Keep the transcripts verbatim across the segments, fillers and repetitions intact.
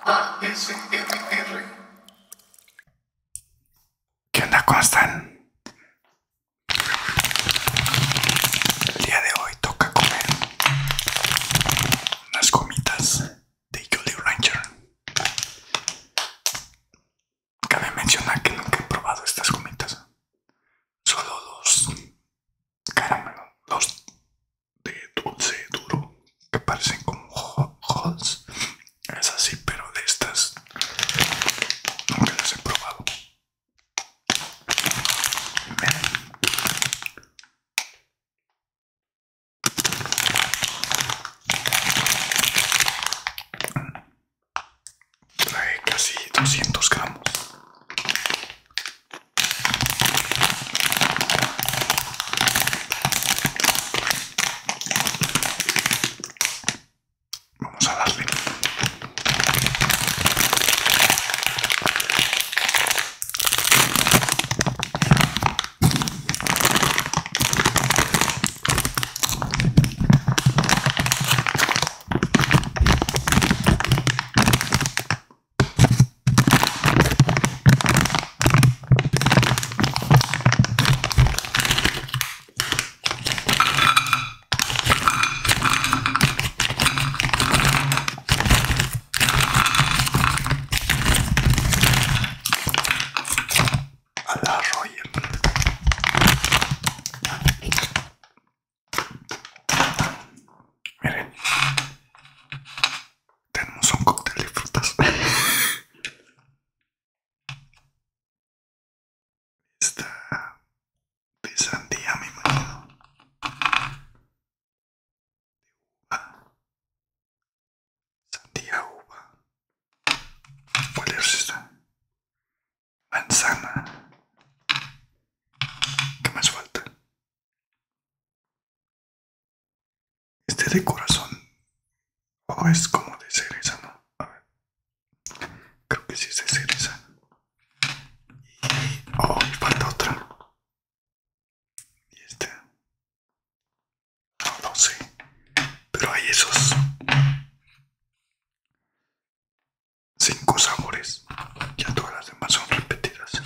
A S M R. ¿Qué onda? ¿Cómo están? El día de hoy toca comer unas gomitas de Jolly Rancher. Cabe mencionar que nunca he probado estas gomitas. Solo los caramelos, los de dulce duro, que parecen como Halls. Es así, pero de estas nunca las he probado. Miren. Trae casi doscientos gramos. Vamos a darle. A la Royal. Miren, tenemos un cóctel de frutas. Está de sandía, me imagino. Sandía, uva. ¿Cuál es esta? Manzana. ¿Qué más falta? Este de corazón. O es como de cereza, ¿no? A ver. Creo que sí es de cereza. Y... oh, y falta otra. Y este. No lo sé. Pero hay esos cinco sabores. Ya todas las demás son repetidas.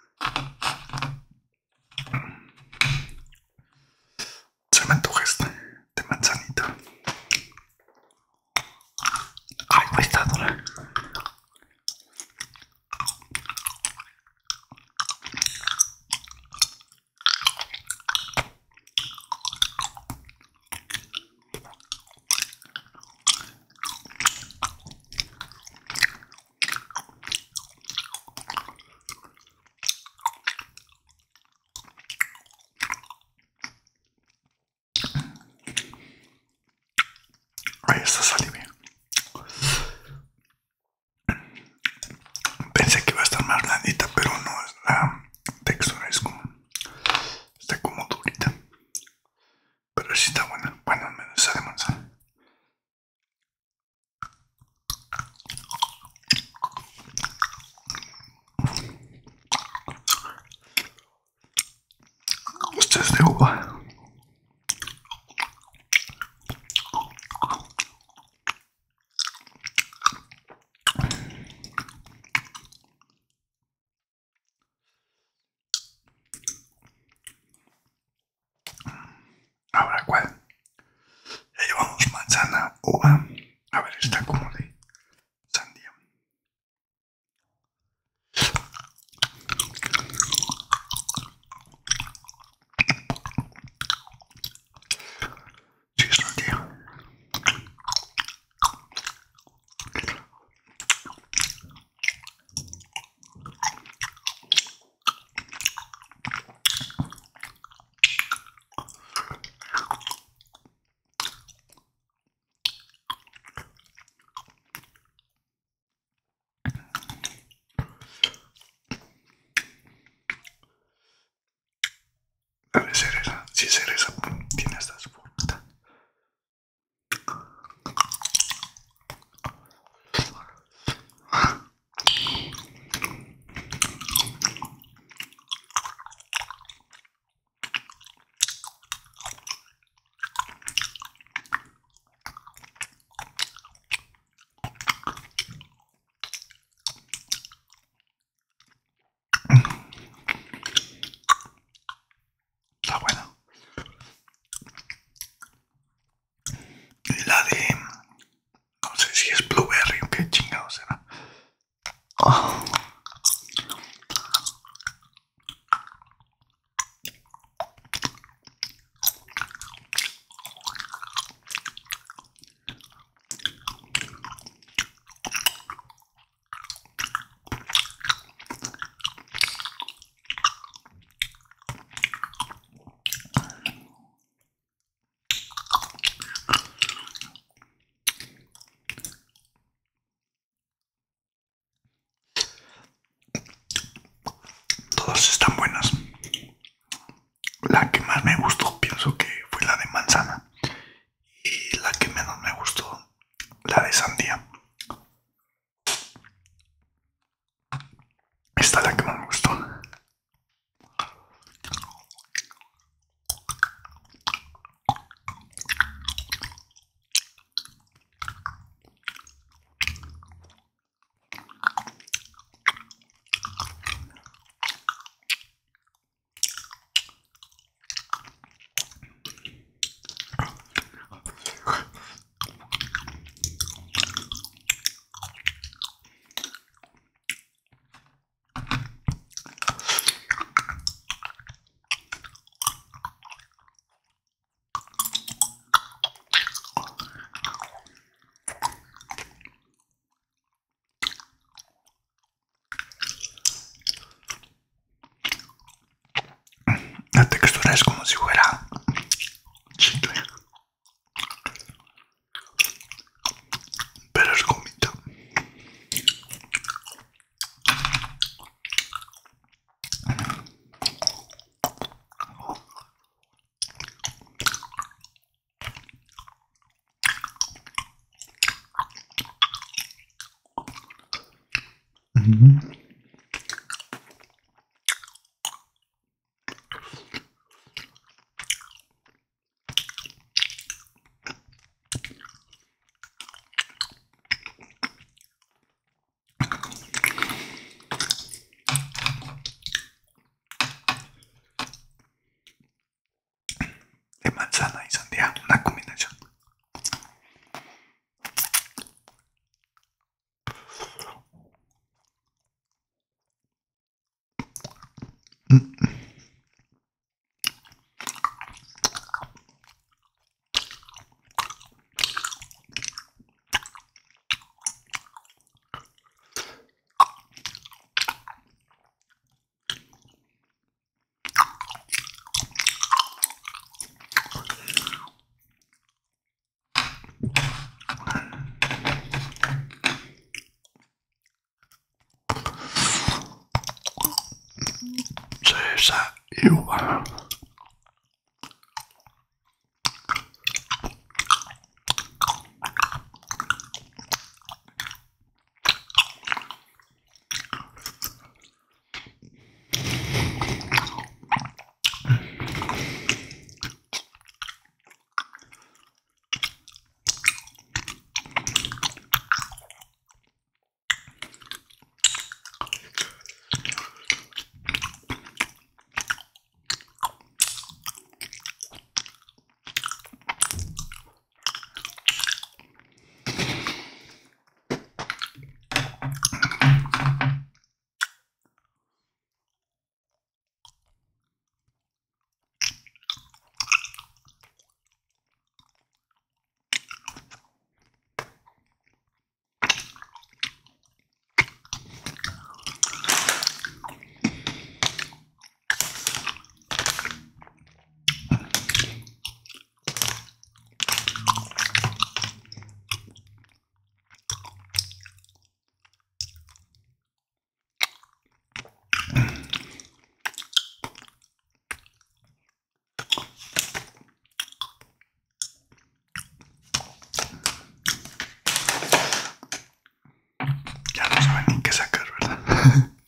Se me antoja esta de manzanita. Ay, no está dura. Ay, esta salió bien. Pensé que iba a estar más blandita, pero no, es la textura es como, está como durita. Pero sí está buena. Bueno, al menos esa de manzana. Esta es de uva. Ahora, ¿cuál? Ya llevamos manzana, uva. A ver, está como de sandía. la de... No sé si es blueberry o qué chingados será. Oh. Todas están buenas. La que más me gustó pienso que fue la de manzana. Y la que menos me gustó, la de sandía. Esta es la que más me gustó. La textura es como si fuera chicle, pero es gomita. Mm-hmm. De manzana y sandía, una combinación. Mm. Cereza y uva. Ya no saben ni qué sacar, ¿verdad?